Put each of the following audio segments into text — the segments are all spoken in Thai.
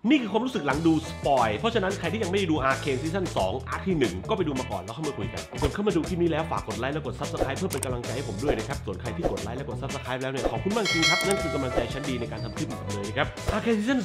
นี่คือความรู้สึกหลังดูสปอยเพราะฉะนั้นใครที่ยังไม่ได้ดูอาร์เคนซีซั่น2อาร์คที่1ก็ไปดูมาก่อนแล้วเข้ามาคุยกันส่วนเข้ามาดูคลิปนี้แล้วฝากกดไลค์และกด Subscribe เพื่อเป็นกำลังใจให้ผมด้วยนะครับส่วนใครที่กดไลค์และกด Subscribe แล้วเนี่ยขอบคุณมากจริงครับนั่นคือกำลังใจชั้นดีในการทำคลิปผมเลยนะครับอาร์เคนซีซั่น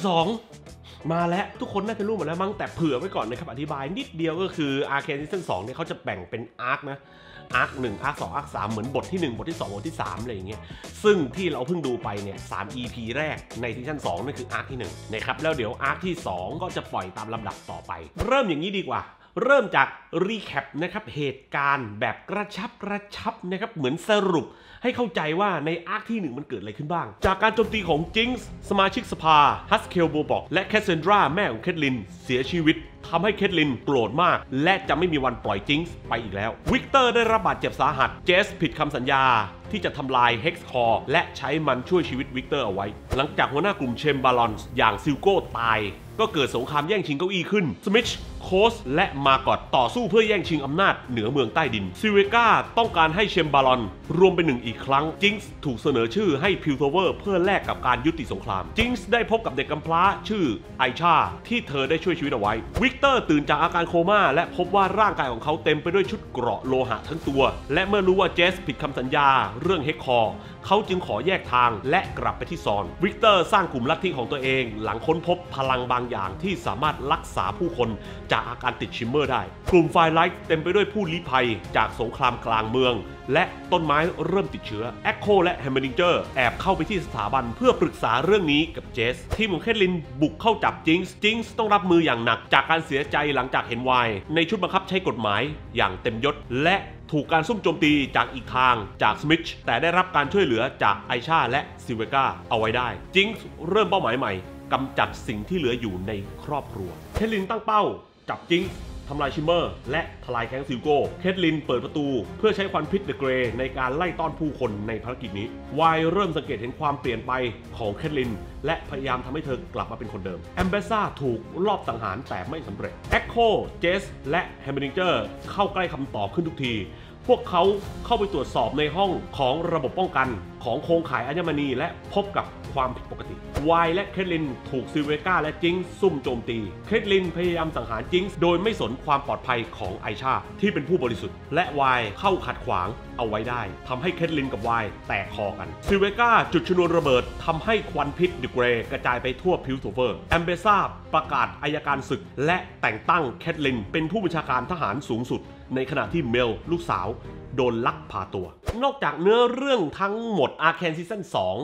2มาแล้วทุกคนน่าจะรู้หมดแล้วมั้งแต่เผื่อไว้ก่อนนะครับอธิบายนิดเดียวก็คืออาร์เคนซีซั่น2เนี่ยเขาจะแบ่งเป็นอาร์คนะอาร์ค1อาร์ค2อาร์ค3เหมือนบทที่1บทที่2บทที่3อะไรอย่างเงี้ยซึ่งที่เราเพิ่งดูไปเนี่ย3 EP แรกในซีซั่น2นั่นคืออาร์คที่1นะครับแล้วเดี๋ยวอาร์คที่2ก็จะปล่อยตามลำดับต่อไปเริ่มอย่างนี้ดีกว่าเริ่มจากรีแคปนะครับเหตุการณ์แบบกระชับนะครับเหมือนสรุปให้เข้าใจว่าในอาร์คที่1มันเกิดอะไรขึ้นบ้างจากการโจมตีของจิงส์สมาชิกสภาฮัสเคลโบบอกและแคสเซนดราแม่ของเคทลินเสียชีวิตทำให้เคทลินโกรธมากและจะไม่มีวันปล่อยจิงส์ไปอีกแล้ววิกเตอร์ได้รับบาดเจ็บสาหัสเจสผิดคำสัญญาที่จะทำลายเฮกซ์คอร์และใช้มันช่วยชีวิตวิกเตอร์เอาไว้หลังจากหัวหน้ากลุ่มเชมบาลอนอย่างซิลโก้ตายก็เกิดสงครามแย่งชิงเก้าอี้ขึ้นสมิชโคสและมาร์กอตต่อสู้เพื่อแย่งชิงอำนาจเหนือเมืองใต้ดินซิเวกาต้องการให้เชมบาลอนรวมเป็นหนึ่งอีกครั้งจิงส์ถูกเสนอชื่อให้พิวโทเวอร์เพื่อแลกกับการยุติสงครามจิงส์ได้พบกับเด็กกำพร้าชื่อไอชาที่เธอได้ช่วยชีวิตเอาไว้วิกเตอร์ตื่นจากอาการโคม่าและพบว่าร่างกายของเขาเต็มไปด้วยชุดเกราะโลหะทั้งตัวและเมื่อรู้ว่าเจสผิดคำสัญญาเรื่องเฮกคอร์เขาจึงขอแยกทางและกลับไปที่ซอนวิกเตอร์สร้างกลุ่มลัทธิของตัวเองหลังค้นพบพลังบางอย่างที่สามารถรักษาผู้คนจากอาการติดชิมเมอร์ได้กลุ่มไฟไลท์เต็มไปด้วยผู้ลี้ภัยจากสงครามกลางเมืองและต้นไม้เริ่มติดเชื้อแอคโคและแฮมเบอร์ดิงเจอร์แอบเข้าไปที่สถาบันเพื่อปรึกษาเรื่องนี้กับเจสทีมของเคทลินบุกเข้าจับจิงส์ต้องรับมืออย่างหนักจากการเสียใจหลังจากเห็นวายในชุดบังคับใช้กฎหมายอย่างเต็มยศและถูกการซุ่มโจมตีจากอีกทางจากสมิชแต่ได้รับการช่วยเหลือจากไอชาและซิเวกาเอาไว้ได้จิงส์เริ่มเป้าหมายใหม่กำจัดสิ่งที่เหลืออยู่ในครอบครัวเคทลินตั้งเป้าจับจิงส์ทำลายชิมเมอร์และทลายแก๊งซิลโก้เคทลินเปิดประตูเพื่อใช้ควันพิษเดอะเกรย์ในการไล่ต้อนผู้คนในภารกิจนี้วายเริ่มสังเกตเห็นความเปลี่ยนไปของเคทลินและพยายามทำให้เธอกลับมาเป็นคนเดิมแอมเบซ่าถูกลอบสังหารแต่ไม่สำเร็จแอคโคเจสและแฮมเบอร์ดิงเจอร์เข้าใกล้คำตอบขึ้นทุกทีพวกเขาเข้าไปตรวจสอบในห้องของระบบป้องกันของโครงข่ายอัญมณีและพบกับความผิดปกติวายและเคทลินถูกซิเวกาและจิงส์ซุ่มโจมตีเคทลินพยายามสังหารจิงส์โดยไม่สนความปลอดภัยของไอชาที่เป็นผู้บริสุทธิ์และวายเข้าขัดขวางเอาไว้ได้ทำให้เคทลินกับวายแตกคอกันซิเวกาจุดชนวนระเบิดทำให้ควันพิษเดอะเกรย์กระจายไปทั่วพิวโทเวอร์แอมเบซ่าประกาศอัยการศึกและแต่งตั้งเคทลินเป็นผู้บัญชาการทหารสูงสุดในขณะที่เมลลูกสาวโดนลักพาตัวนอกจากเนื้อเรื่องทั้งหมดอาร์เคนซีซั่น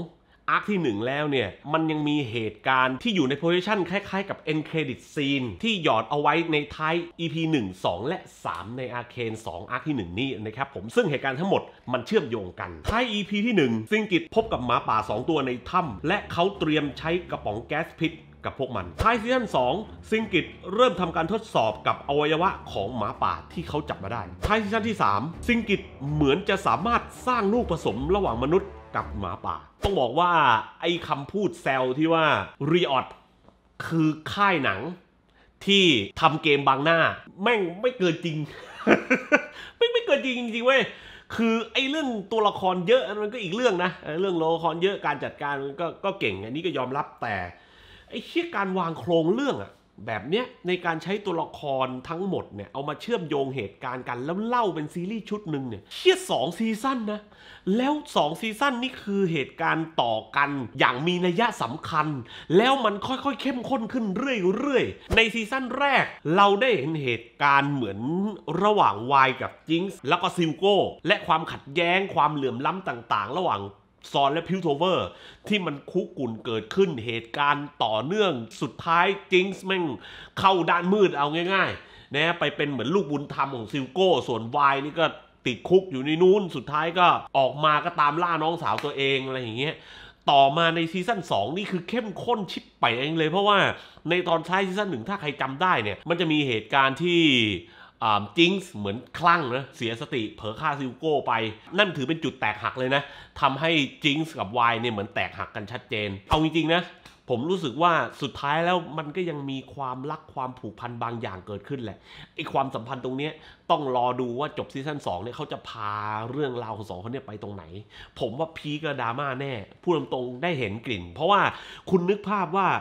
2อาร์คที่1แล้วเนี่ยมันยังมีเหตุการณ์ที่อยู่ในโพซิชันคล้ายๆกับ End Credit Scene ที่หยอดเอาไว้ในท้าย EP 1 2 และ 3 ในอาร์เคน2อาร์คที่1นี่นะครับผมซึ่งเหตุการณ์ทั้งหมดมันเชื่อมโยงกันท้าย EP ที่1ซิงกิตพบกับหมาป่า2ตัวในถ้ำและเขาเตรียมใช้กระป๋องแก๊สพิษกับพวกมันท้ายซีซั่น2ซิงกิตเริ่มทำการทดสอบกับอวัยวะของหมาป่าที่เขาจับมาได้ท้ายซีซั่นที่3ซิงกิตเหมือนจะสามารถสร้างลูกผสมระหว่างมนุษย์กับหมาป่าต้องบอกว่าไอ้คำพูดแซวที่ว่ารีออดคือค่ายหนังที่ทำเกมบางหน้าแม่งไม่เกินจริง ไม่เกินจริงจริงเว้ยคือไอ้เรื่องตัวละครเยอะมันก็อีกเรื่องนะเรื่องตัวละครเยอะการจัดการมันก็เก่งอันนี้ก็ยอมรับแต่ไอ้เชี่ยการวางโครงเรื่องอะแบบเนี้ยในการใช้ตัวละครทั้งหมดเนี่ยเอามาเชื่อมโยงเหตุการณ์กันแล้วเล่าเป็นซีรีส์ชุดหนึ่งเนี่ยเชี่ย2 ซีซั่นนะแล้ว2 ซีซั่นนี่คือเหตุการณ์ต่อกันอย่างมีนัยสำคัญแล้วมันค่อยๆเข้มข้นขึ้นเรื่อยๆในซีซั่นแรกเราได้เห็นเหตุการณ์เหมือนระหว่างวายกับจิงส์แล้วก็ซิลโก้และความขัดแย้งความเหลื่อมล้ำต่างๆระหว่างซอนและพิวโทเวอร์ที่มันคุกกุ่นเกิดขึ้นเหตุการณ์ต่อเนื่องสุดท้ายจิงส์แม่งเข้าด้านมืดเอาง่ายๆนะไปเป็นเหมือนลูกบุญธรรมของซิลโก้ส่วนวายนี่ก็ติดคุกอยู่ในนู้นสุดท้ายก็ออกมาก็ตามล่าน้องสาวตัวเองอะไรอย่างเงี้ยต่อมาในซีซั่น2นี่คือเข้มข้นชิบไปเองเลยเพราะว่าในตอนท้ายซีซั่น1ถ้าใครจำได้เนี่ยมันจะมีเหตุการณ์ที่จิงส์เหมือนคลั่งนะเสียสติเผลอฆ่าซิลโก้ไปนั่นถือเป็นจุดแตกหักเลยนะทำให้จิงส์กับวายเนี่ยเหมือนแตกหักกันชัดเจนเอาจริงๆนะผมรู้สึกว่าสุดท้ายแล้วมันก็ยังมีความรักความผูกพันบางอย่างเกิดขึ้นแหละไอ้ความสัมพันธ์ตรงนี้ต้องรอดูว่าจบซีซั่น2เนี่ยเขาจะพาเรื่องราวของ2คนเนี่ยไปตรงไหนผมว่าพีคกับดราม่าแน่พูดตรงๆได้เห็นกลิ่นเพราะว่าคุณนึกภาพว่า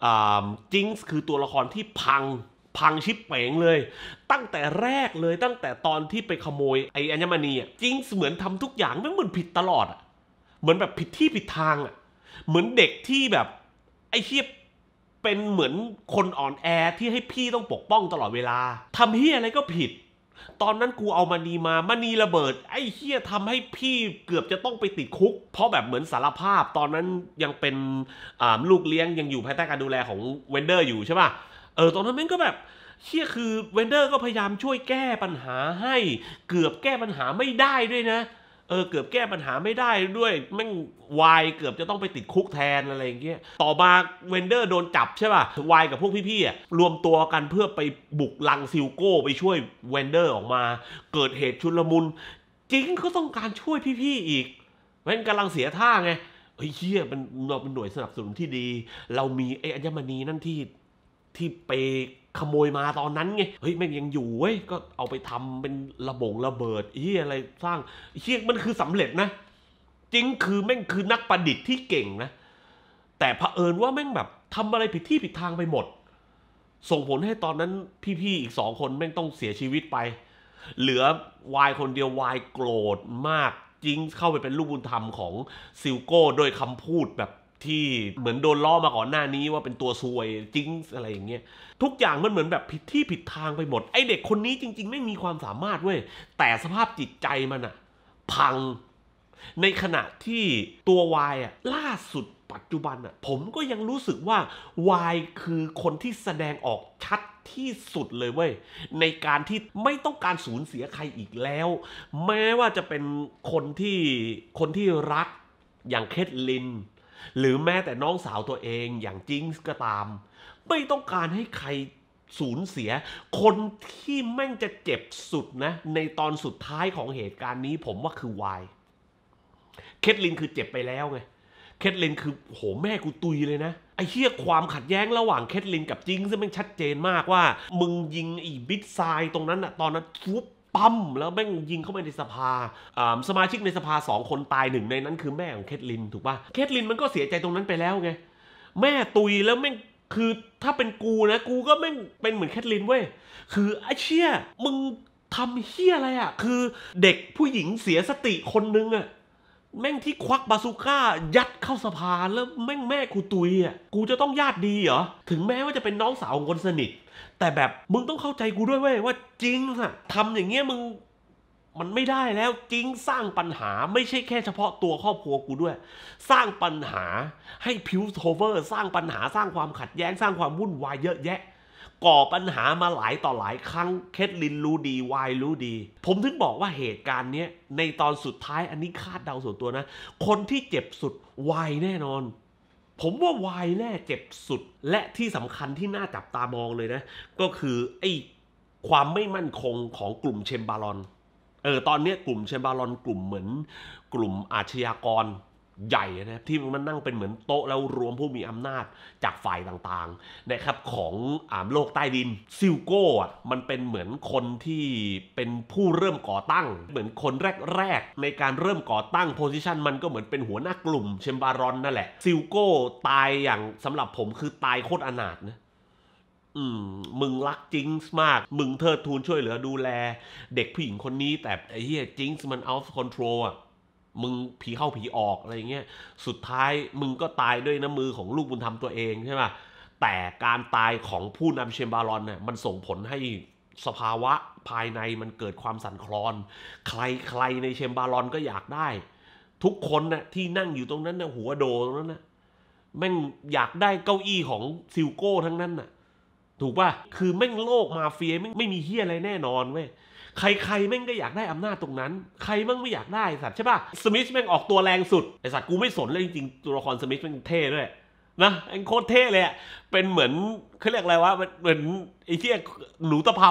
จิงส์คือตัวละครที่พังชิบเป๋งเลยตั้งแต่แรกเลยตั้งแต่ตอนที่ไปขโมยไอ้อัญมณีอ่ะจิงส์เหมือนทำทุกอย่างไม่เหมือนผิดตลอดอ่ะเหมือนแบบผิดที่ผิดทางอ่ะเหมือนเด็กที่แบบไอ้เฮียเป็นเหมือนคนอ่อนแอที่ให้พี่ต้องปกป้องตลอดเวลาทำเฮียอะไรก็ผิดตอนนั้นกูเอามณีระเบิดไอ้เฮียทำให้พี่เกือบจะต้องไปติดคุกเพราะแบบเหมือนสารภาพตอนนั้นยังเป็นลูกเลี้ยงยังอยู่ภายใต้การดูแลของเวนเดอร์อยู่ใช่ป่ะตอนนั้นแม่งก็แบบเชี่ยคือเวนเดอร์ก็พยายามช่วยแก้ปัญหาให้เกือบแก้ปัญหาไม่ได้ด้วยนะเกือบแก้ปัญหาไม่ได้ด้วยแม่งวายเกือบจะต้องไปติดคุกแทนอะไรอย่างเงี้ยต่อมาเวนเดอร์โดนจับใช่ป่ะวายกับพวกพี่ๆอ่ะรวมตัวกันเพื่อไปบุกลังซิลโก้ไปช่วยเวนเดอร์ออกมาเกิดเหตุชุลมุนจริงก็ต้องการช่วยพี่ๆอีกแม่งกำลังเสียท่าไงเฮ้ยเฮียเราเป็นหน่วยสนับสนุนที่ดีเรามีไอ้อัญมณีนั่นที่ไปขโมยมาตอนนั้นไงเฮ้ยแม่งยังอยู่เว้ยก็เอาไปทำเป็นระเบิดเฮียอะไรสร้างเฮียมันคือสำเร็จนะจริงคือแม่งคือนักประดิษฐ์ที่เก่งนะแต่เผอิญว่าแม่งแบบทำอะไรผิดที่ผิดทางไปหมดส่งผลให้ตอนนั้นพี่ๆอีก2 คนแม่งต้องเสียชีวิตไปเหลือวายคนเดียววายโกรธมากจริงเข้าไปเป็นลูกบุญธรรมของซิลโก้โดยคำพูดแบบที่เหมือนโดนล้อมาก่อนหน้านี้ว่าเป็นตัวซวยจิงอะไรอย่างเงี้ยทุกอย่างมันเหมือนแบบผิดที่ผิดทางไปหมดไอเด็กคนนี้จริงๆไม่มีความสามารถเว้ยแต่สภาพจิตใจมันอะพังในขณะที่ตัววายอะล่าสุดปัจจุบันอะผมก็ยังรู้สึกว่าวายคือคนที่แสดงออกชัดที่สุดเลยเว้ยในการที่ไม่ต้องการสูญเสียใครอีกแล้วแม้ว่าจะเป็นคนที่รักอย่างเคทลินหรือแม้แต่น้องสาวตัวเองอย่างจิงส์ก็ตามไม่ต้องการให้ใครสูญเสียคนที่แม่งจะเจ็บสุดนะในตอนสุดท้ายของเหตุการณ์นี้ผมว่าคือวายเคทลินคือเจ็บไปแล้วไงเคทลินคือโหแม่กูตุยเลยนะไอ้เหี้ยความขัดแย้งระหว่างเคทลินกับจิงซึ่งแม่งชัดเจนมากว่ามึงยิงไอ้บิ๊กไซด์ตรงนั้นอะตอนนั้นทุบปั๊มแล้วแม่งยิงเข้าไปในสภาสมาชิกในสภา2 คนตาย1ในนั้นคือแม่ของเคทลินถูกป่ะเคทลินมันก็เสียใจตรงนั้นไปแล้วไงแม่ตุยแล้วแม่งคือถ้าเป็นกูนะกูก็แม่งเป็นเหมือนเคทลินเว้ยคือไอ้เชี่ยมึงทำเหี้ยอะไรอะคือเด็กผู้หญิงเสียสติคนนึงอะแม่งที่ควักบาซูก้ายัดเข้าสภาแล้วแม่กูตุยอ่ะกูจะต้องญาติดีเหรอถึงแม้ว่าจะเป็นน้องสาวของคนสนิทแต่แบบมึงต้องเข้าใจกูด้วยเว้ยว่าจริงอะทำอย่างเงี้ยมึงมันไม่ได้แล้วจริงสร้างปัญหาไม่ใช่แค่เฉพาะตัวครอบครัวกูด้วยสร้างปัญหาให้พิวส์โฮเวอร์สร้างปัญหาสร้างความขัดแย้งสร้างความวุ่นวายเยอะแยะก่อปัญหามาหลายต่อหลายครั้งเคทลินรู้ดีวายรู้ดีผมถึงบอกว่าเหตุการณ์นี้ในตอนสุดท้ายอันนี้คาดเดาส่วนตัวนะคนที่เจ็บสุดวายแน่นอนผมว่าวายแน่เจ็บสุดและที่สำคัญที่น่าจับตามองเลยนะก็คือไอ้ความไม่มั่นคงของกลุ่มเชมบารอนตอนนี้กลุ่มเชมบารอนกลุ่มเหมือนกลุ่มอาชญากรใหญ่นะที่มันนั่งเป็นเหมือนโต๊ะแล้วรวมผู้มีอำนาจจากฝ่ายต่างๆนะครับของโลกใต้ดินซิลโก้อ่ะมันเป็นเหมือนคนที่เป็นผู้เริ่มก่อตั้งเหมือนคนแรกๆในการเริ่มก่อตั้งโพสิชันมันก็เหมือนเป็นหัวหน้ากลุ่มเชมบารอนนั่นแหละซิลโก้ตายอย่างสำหรับผมคือตายโคตรอนาถนะมึงรักจิงส์มากมึงเทิดทูนช่วยเหลือดูแลเด็กผู้หญิงคนนี้แต่ไอ้เหี้ยจิงส์มัน out of control อ่ะมึงผีเข้าผีออกอะไรเงี้ยสุดท้ายมึงก็ตายด้วยน้ำมือของลูกบุญธรรมตัวเองใช่ป่ะแต่การตายของผู้นำเชมบารอนเนี่ยมันส่งผลให้สภาวะภายในมันเกิดความสั่นคลอนใครในเชมบารอนก็อยากได้ทุกคนน่ะที่นั่งอยู่ตรงนั้นน่ะหัวโดตรงนั้นน่ะแม่งอยากได้เก้าอี้ของซิลโก้ทั้งนั้นน่ะถูกป่ะคือแม่งโลกมาเฟียไม่มีเฮียอะไรแน่นอนเว้ยใครแม่งก็อยากได้อำนาจตรงนั้นใครแม่งไม่อยากได้สัตว์ใช่ป่ะสมิธแม่งออกตัวแรงสุดไอสัตว์กูไม่สนเลยจริงๆตัวละครสมิธแม่งเท่ด้วยนะไอ้โคตรเท่เลยอะเป็นเหมือนเขาเรียกอะไรวะเหมือนไอ้เหี้ยหนูตะเภา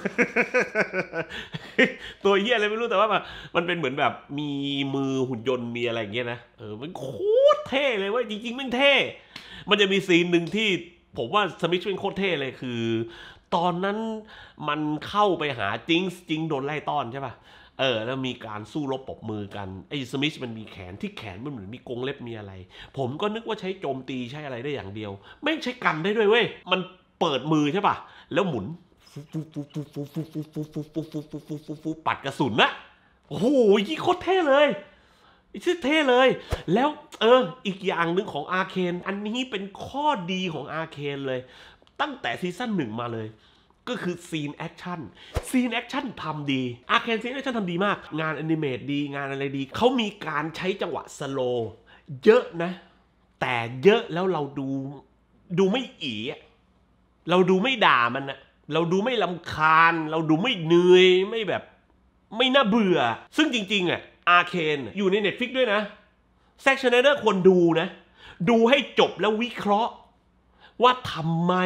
ตัวเหี้ยอะไรไม่รู้แต่ว่ามันเป็นเหมือนแบบมีมือหุ่นยนต์มีอะไรอย่างเงี้ยนะมันโคตรเท่เลยว่าจริงๆแม่งเท่มันจะมีซีนหนึ่งที่ผมว่าสมิธเป็นโคตรเท่เลยคือตอนนั้นมันเข้าไปหาจิงโดนไล่ต้อนใช่ป่ะแล้วมีการสู้รบปรบมือกันไอ้สมิธมันมีแขนที่แขนมันเหมือนมีกรงเล็บมีอะไรผมก็นึกว่าใช้โจมตีใช้อะไรได้อย่างเดียวไม่ใช้กันได้ด้วยเว้ยมันเปิดมือใช่ป่ะแล้วหมุนปัดกระสุนนะโอ้โหยี่โคตรเท่เลยชื่อเท่เลยแล้วอีกอย่างหนึ่งของอาร์เคนอันนี้เป็นข้อดีของอาร์เคนเลยตั้งแต่ซีซั่น1มาเลยก็คือซีนแอคชั่นทำดีอาร์เคนซีนแอคชั่นทำดีมากงานแอนิเมตดีงานอะไรดีเขามีการใช้จังหวะสโลว์เยอะนะแต่เยอะแล้วเราดูไม่อีเราดูไม่ด่ามันนะเราดูไม่รำคาญเราดูไม่เหนื่อยไม่แบบไม่น่าเบื่อซึ่งจริงๆอาร์เคนอยู่ใน Netflix ด้วยนะแซ็ก ชไนเดอร์ควรดูนะดูให้จบแล้ววิเคราะห์ว่าทำไม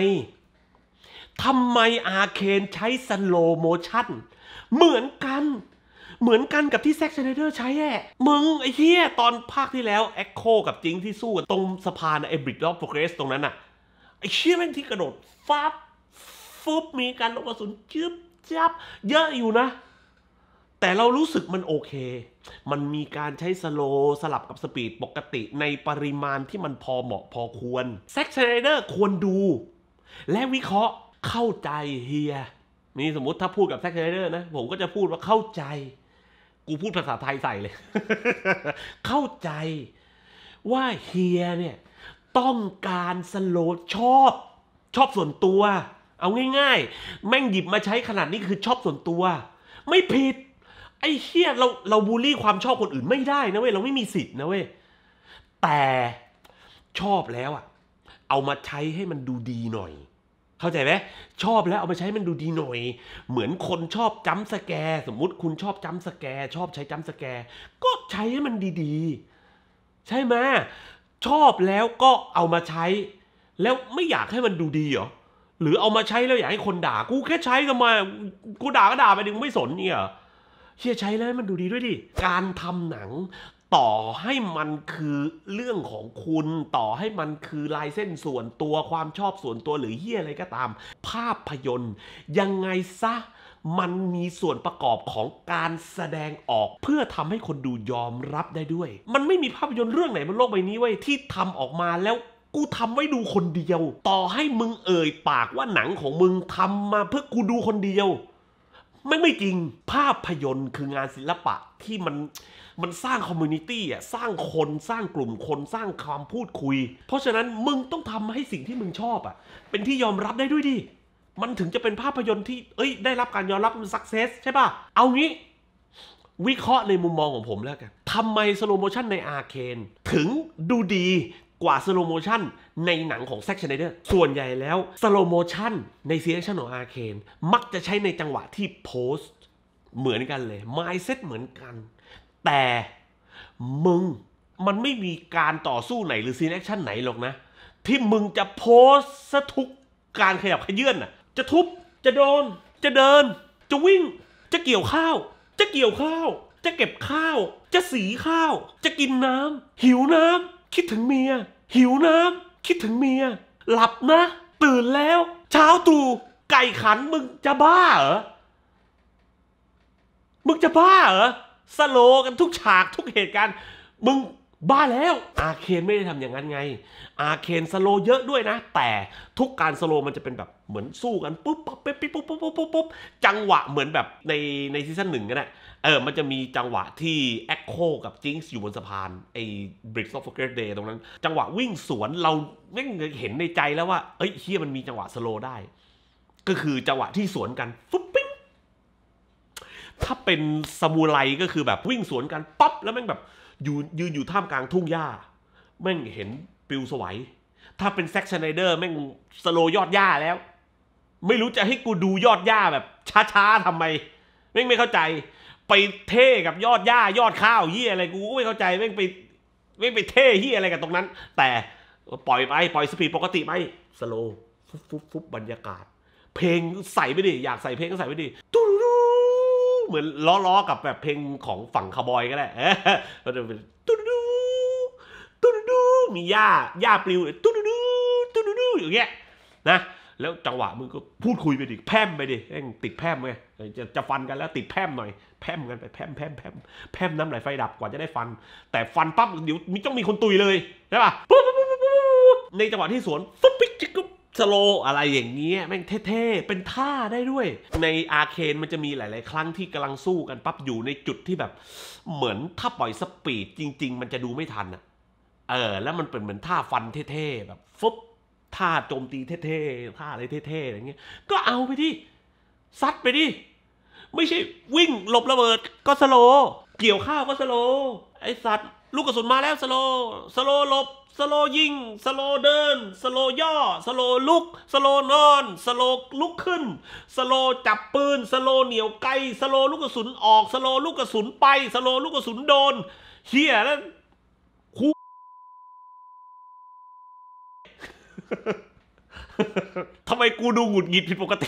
อาร์เคนใช้สโลโมชั่นเหมือนกันกับที่แซ็ก ชไนเดอร์ใช้มึงไอ้เหี้ยตอนภาคที่แล้วแอคโคกับจิงที่สู้กันตรงสะพานไอ้บริดจ์ออฟโปรเกรสตรงนั้นไอ้เชี่ยแม่งที่กระโดดฟุบมีการลงกระสุนจึ๊บจับเยอะอยู่นะแต่เรารู้สึกมันโอเคมันมีการใช้สโลสลับกับสปีดปกติในปริมาณที่มันพอเหมาะพอควรแซ็ก ชไนเดอร์ควรดูและวิเคราะห์เข้าใจเฮียนี่สมมติถ้าพูดกับแซ็ก ชไนเดอร์นะผมก็จะพูดว่าเข้าใจกูพูดภาษาไทยใส่เลย เข้าใจว่าเฮียเนี่ยต้องการสโลชอบส่วนตัวเอาง่ายๆแม่งหยิบมาใช้ขนาดนี้คือชอบส่วนตัวไม่ผิดไอ้เฮียเราบูลลี่ความชอบคนอื่นไม่ได้นะเว้ยเราไม่มีสิทธิ์นะเว้ยแต่ชอบแล้วเอามาใช้ให้มันดูดีหน่อยเข้าใจไหมชอบแล้วเอามาใช้มันดูดีหน่อยเหมือนคนชอบจัมป์สแกร์สมมุติคุณชอบจัมป์สแกร์ชอบใช้จัมป์สแกร์ก็ใช้ให้มันดีๆใช่ไหมชอบแล้วก็เอามาใช้แล้วไม่อยากให้มันดูดีเหรอหรือเอามาใช้แล้วอยากให้คนด่ากูแค่ใช้ทำไมกูด่าก็ด่าไปดิมึงไม่สนเนี่ยเชี่ยใช้แล้วให้มันดูดีด้วยดิการทำหนังต่อให้มันคือเรื่องของคุณต่อให้มันคือลายเส้นส่วนตัวความชอบส่วนตัวหรือเหี้ยอะไรก็ตามภาพยนตร์ยังไงซะมันมีส่วนประกอบของการแสดงออกเพื่อทำให้คนดูยอมรับได้ด้วยมันไม่มีภาพยนตร์เรื่องไหนบนโลกใบนี้เว้ยที่ทำออกมาแล้วกูทำไว้ดูคนเดียวต่อให้มึงเอ่ยปากว่าหนังของมึงทำมาเพื่อกูดูคนเดียวไม่จริงภาพยนตร์คืองานศิลปะที่มันสร้างคอมมูนิตี้สร้างคนสร้างกลุ่มคนสร้างความพูดคุยเพราะฉะนั้นมึงต้องทำให้สิ่งที่มึงชอบเป็นที่ยอมรับได้ด้วยดิมันถึงจะเป็นภาพยนตร์ที่ได้รับการยอมรับมันสักเซสใช่ป่ะเอางี้วิเคราะห์ในมุมมองของผมแล้วกันทำไมสโลโมชั่นในอาร์เคนถึงดูดีกว่าสโลโมชั่นในหนังของแซ็ก ชไนเดอร์ส่วนใหญ่แล้วสโลโมชั่นในซีรีส์ของอาร์เคนมักจะใช้ในจังหวะที่โพสต์เหมือนกันเลย mindset เหมือนกันแต่มันไม่มีการต่อสู้ไหนหรือซีนแอคชั่นไหนหรอกนะที่มึงจะโพสต์ซะทุกการขยับขยื่นจะทุบจะโดนจะเดินจะวิ่งจะเกี่ยวข้าวจะเก็บข้าวจะสีข้าวจะกินน้ำหิวน้ำคิดถึงเมียหิวน้ำคิดถึงเมียหลับนะตื่นแล้วเช้าตู่ไก่ขันมึงจะบ้าเหรอสโลกันทุกฉากทุกเหตุการณ์มึงบ้าแล้วอาร์เคนไม่ได้ทำอย่างนั้นไงอาร์เคนสโลเยอะด้วยนะแต่ทุกการสโลมันจะเป็นแบบเหมือนสู้กันปุ๊บปุ๊บจังหวะเหมือนแบบในซีซั่น1ก็ได้มันจะมีจังหวะที่แอคโคกับจิงส์อยู่บนสะพานไอ้ Bridge of Forget Day ตรงนั้นจังหวะวิ่งสวนเราไม่เห็นในใจแล้วว่าเฮียมันมีจังหวะสโลได้ก็คือจังหวะที่สวนกันฟุ๊บปิ๊งถ้าเป็นซามูไรก็คือแบบวิ่งสวนกันปั๊บแล้วแม่งแบบยืนอยู่ท่ามกลางทุ่งหญ้าแม่งเห็นปลิวสวัยถ้าเป็นแซ็ก ชไนเดอร์แม่งสโลยอดหญ้าแล้วไม่รู้จะให้กูดูยอดหญ้าแบบช้าๆทำไมแม่งไม่เข้าใจไปเท่กับยอดหญ้ายอดข้าวเหี้ยอะไรกูไม่เข้าใจแม่งไปเท่เหี้ยอะไรกับตรงนั้นแต่ปล่อยสปีดปกติไปสโลฟุบบรรยากาศเพลงใส่ไปดิอยากใส่เพลงก็ใส่ไปดิตู้เหมือนล้อกับแบบเพลงของฝั่งคาร์บอยก็ได้ก็จะเป็นตู้มีหญ้าปลิวตู้อย่างเงี้ยนะแล้วจังหวะมึงก็พูดคุยไปดิแพร่มไปดิติดแพร่มไงจะฟันกันแล้วติดแพร่มหน่อยแพร่มกันไปแพร่มน้ำไหลไฟดับกว่าจะได้ฟันแต่ฟันปั๊บเดี๋ยวต้องมีคนตุยเลยใช่ป่ะในจังหวะที่สวนฟุ๊บปิ๊กจิ๊กสโลอะไรอย่างเงี้ยแม่งเท่ๆเป็นท่าได้ด้วยในอาร์เคนมันจะมีหลายๆครั้งที่กำลังสู้กันปั๊บอยู่ในจุดที่แบบเหมือนถ้าปล่อยสปีดจริงๆมันจะดูไม่ทันอ่ะแล้วมันเป็นเหมือนท่าฟันเท่ๆแบบฟุ๊บท่าโจมตีเท่ๆท่าอะไรเท่ๆอะไรเงี้ยก็เอาไปดิซัดไปดิไม่ใช่วิ่งหลบระเบิดก็สโลเกี่ยวข้าวก็สโลไอสัตว์ลูกกระสุนมาแล้วสโลหลบสโลยิงสโลเดินสโลย่อสโลลุกสโลนอนสโลลุกขึ้นสโลจับปืนสโลเหนียวไกสโลลูกกระสุนออกสโลลูกกระสุนไปสโลลูกกระสุนโดนเฮียแล้วคูทำไมกูดูหงุดหงิดผิดปกติ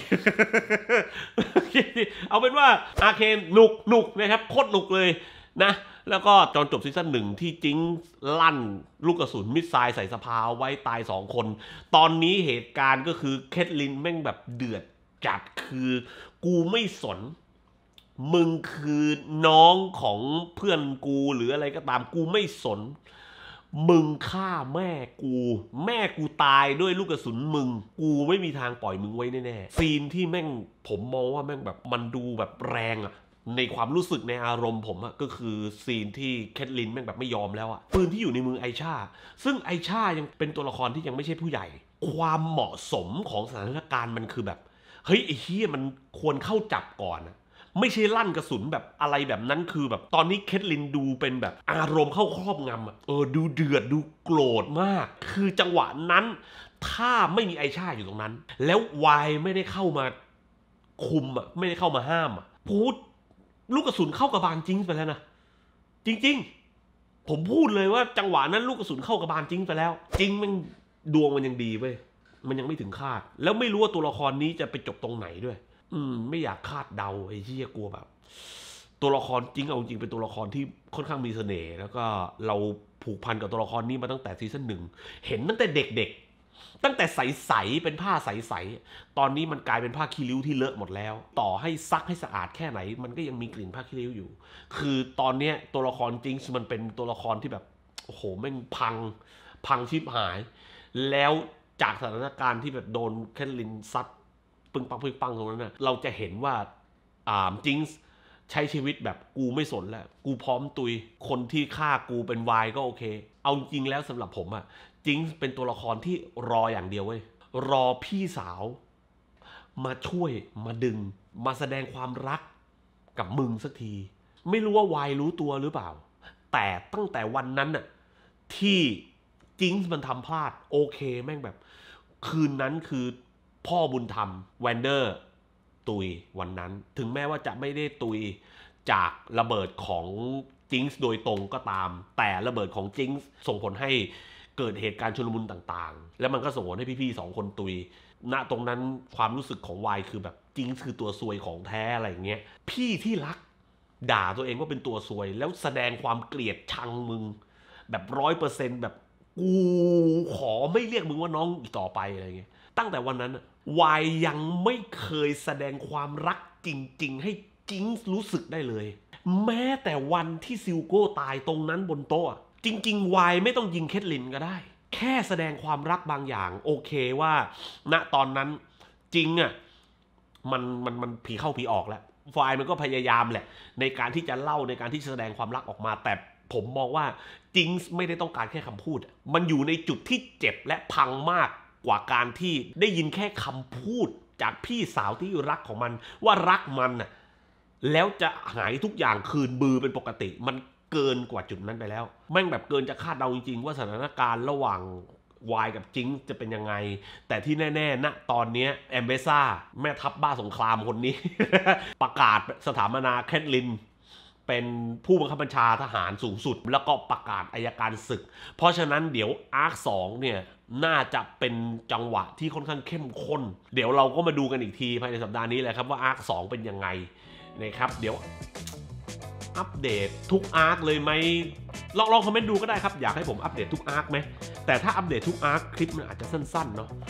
เอาเป็นว่าอาร์เคนหนุกนะครับโคตรหนุกเลยนะแล้วก็ตอนจบซีซั่น1ที่จิงลั่นลูกกระสุนมิสไซล์ใส่สภาไว้ตาย2 คนตอนนี้เหตุการณ์ก็คือเคทลินแม่งแบบเดือดจัดคือกูไม่สนมึงคือน้องของเพื่อนกูหรืออะไรก็ตามกูไม่สนมึงฆ่าแม่กูตายด้วยลูกกระสุนมึงกูไม่มีทางปล่อยมึงไว้แน่ๆซีนที่แม่งผมมองว่าแม่งแบบมันดูแบบแรงอะในความรู้สึกในอารมณ์ผมอะก็คือซีนที่แคทลินแม่งแบบไม่ยอมแล้วอะปืนที่อยู่ในมือไอชาซึ่งไอชายังเป็นตัวละครที่ยังไม่ใช่ผู้ใหญ่ความเหมาะสมของสถานการณ์มันคือแบบเฮ้ยไอ้เหี้ยมันควรเข้าจับก่อนอะไม่ใช่ลั่นกระสุนแบบอะไรแบบนั้นคือแบบตอนนี้เคทลินดูเป็นแบบอารมณ์เข้าครอบงำอะดูเดือดดูโกรธมากคือจังหวะนั้นถ้าไม่มีไอชาอยู่ตรงนั้นแล้ววายไม่ได้เข้ามาคุมอะไม่ได้เข้ามาห้ามอะพูดลูกกระสุนเข้ากระบาลจิงไปแล้วนะจริงๆผมพูดเลยว่าจังหวะนั้นลูกกระสุนเข้ากระบาลจิงไปแล้วจริงมันดวงมันยังดีเว้ยมันยังไม่ถึงคาดแล้วไม่รู้ว่าตัวละครนี้จะไปจบตรงไหนด้วยไม่อยากคาดเดาไอ้เหี้ยกลัวแบบตัวละครจริงเอาจริงเป็นตัวละครที่ค่อนข้างมีเสน่ห์แล้วก็เราผูกพันกับตัวละครนี้มาตั้งแต่ซีซั่น1เห็นตั้งแต่เด็กๆตั้งแต่ใสๆเป็นผ้าใสๆตอนนี้มันกลายเป็นผ้าคีริ้วที่เลอะหมดแล้วต่อให้ซักให้สะอาดแค่ไหนมันก็ยังมีกลิ่นผ้าคีริ้วอยู่คือตอนเนี้ยตัวละครจริงมันเป็นตัวละครที่แบบโอ้โหแม่งพังชิบหายแล้วจากสถานการณ์ที่แบบโดนแคทลินซัดปึ้งปังตรงนั้นนะเราจะเห็นว่าจิงส์ใช้ชีวิตแบบกูไม่สนแล้วกูพร้อมตุยคนที่ฆ่ากูเป็นวายก็โอเคเอาจริงแล้วสำหรับผมอะจิงส์เป็นตัวละครที่รออย่างเดียวเว้ยรอพี่สาวมาช่วยมาดึงมาแสดงความรักกับมึงสักทีไม่รู้ว่าวายรู้ตัวหรือเปล่าแต่ตั้งแต่วันนั้นน่ะที่จิงส์มันทำพลาดโอเคแม่งแบบคืนนั้นคือพ่อบุญธรรมแวนเดอร์ตุยวันนั้นถึงแม้ว่าจะไม่ได้ตุยจากระเบิดของจิงส์โดยตรงก็ตามแต่ระเบิดของจิงส์ส่งผลให้เกิดเหตุการณ์ชุลมุนต่างๆแล้วมันก็ส่งผลให้พี่ๆ2 คนตุยณตรงนั้นความรู้สึกของวายคือแบบจิงส์คือตัวซวยของแท้อะไรอย่างเงี้ยพี่ที่รักด่าตัวเองว่าเป็นตัวซวยแล้วแสดงความเกลียดชังมึงแบบ100%แบบกูขอไม่เรียกมึงว่าน้องอีกต่อไปอะไรเงี้ยตั้งแต่วันนั้นวายยังไม่เคยแสดงความรักจริงๆให้จิงส์รู้สึกได้เลยแม้แต่วันที่ซิลโก้ตายตรงนั้นบนโต๊ะจริงๆวายไม่ต้องยิงเคทลินก็ได้แค่แสดงความรักบางอย่างโอเคว่าณตอนนั้นจริงอ่ะมันผีเข้าผีออกแล้ววายมันก็พยายามแหละในการที่จะเล่าในการที่จะแสดงความรักออกมาแต่ผมมองว่าจิงส์ไม่ได้ต้องการแค่คำพูดมันอยู่ในจุดที่เจ็บและพังมากกว่าการที่ได้ยินแค่คำพูดจากพี่สาวที่รักของมันว่ารักมันน่ะแล้วจะหายทุกอย่างคืนบือเป็นปกติมันเกินกว่าจุดนั้นไปแล้วแม่งแบบเกินจะคาดเดาจริงๆว่าสถานการณ์ระหว่างวายกับจิงส์จะเป็นยังไงแต่ที่แน่ๆณตอนนี้แอมเบซ่าแม่ทัพบ้าสงครามคนนี้ ประกาศสถาปนาแคทลินเป็นผู้บังคับบัญชาทหารสูงสุดแล้วก็ประกาศอัยการศึกเพราะฉะนั้นเดี๋ยวอาร์ค 2เนี่ยน่าจะเป็นจังหวะที่ค่อนข้างเข้มข้นเดี๋ยวเราก็มาดูกันอีกทีภายในสัปดาห์นี้แหละครับว่าอาร์ค 2เป็นยังไงนะครับเดี๋ยวอัปเดตทุกอาร์คเลยไหมลองคอมเมนต์ดูก็ได้ครับอยากให้ผมอัปเดตทุกอาร์คไหมแต่ถ้าอัปเดตทุกอาร์คคลิปมันอาจจะสั้นๆเนาะ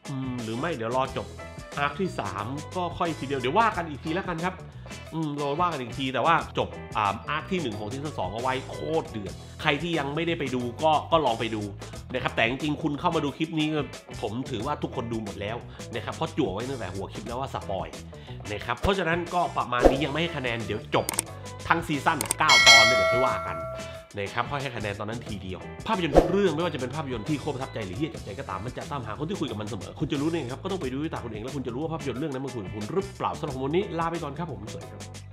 หรือไม่เดี๋ยวรอจบอาร์คที่3ก็ค่อยทีเดียวเดี๋ยวว่ากันอีกทีแล้วกันครับเราว่ากันอีกทีแต่ว่าจบอาร์คที่1ของซีซั่น2เอาไว้โคตรเดือดใครที่ยังไม่ได้ไปดูก็ลองไปดูนะครับแต่จริงๆคุณเข้ามาดูคลิปนี้ผมถือว่าทุกคนดูหมดแล้วนะครับเพราะจั่วไว้ตั้งแต่หัวคลิปแล้วว่าสปอยนะครับเพราะฉะนั้นก็ประมาณนี้ยังไม่ให้คะแนนเดี๋ยวจบทั้งซีซั่น9 ตอนไม่เดี๋ยวค่อยว่ากันนะครับค่อยให้คะแนนตอนนั้นทีเดียวภาพยนตร์ทุกเรื่องไม่ว่าจะเป็นภาพยนตร์ที่โคตรประทับใจหรือที่จับใจก็ตามมันจะตามหาคนที่คุยกับมันเสมอคุณจะรู้เองครับก็ต้องไปดูด้วยตาคุณเองแล้วคุณจะรู้ว่าภาพยนตร์เรื่องนั้นมันคุยกับคุณหรือเปล่าสำหรับวันนี้ลาไปก่อนครับผมสวัสดีครับ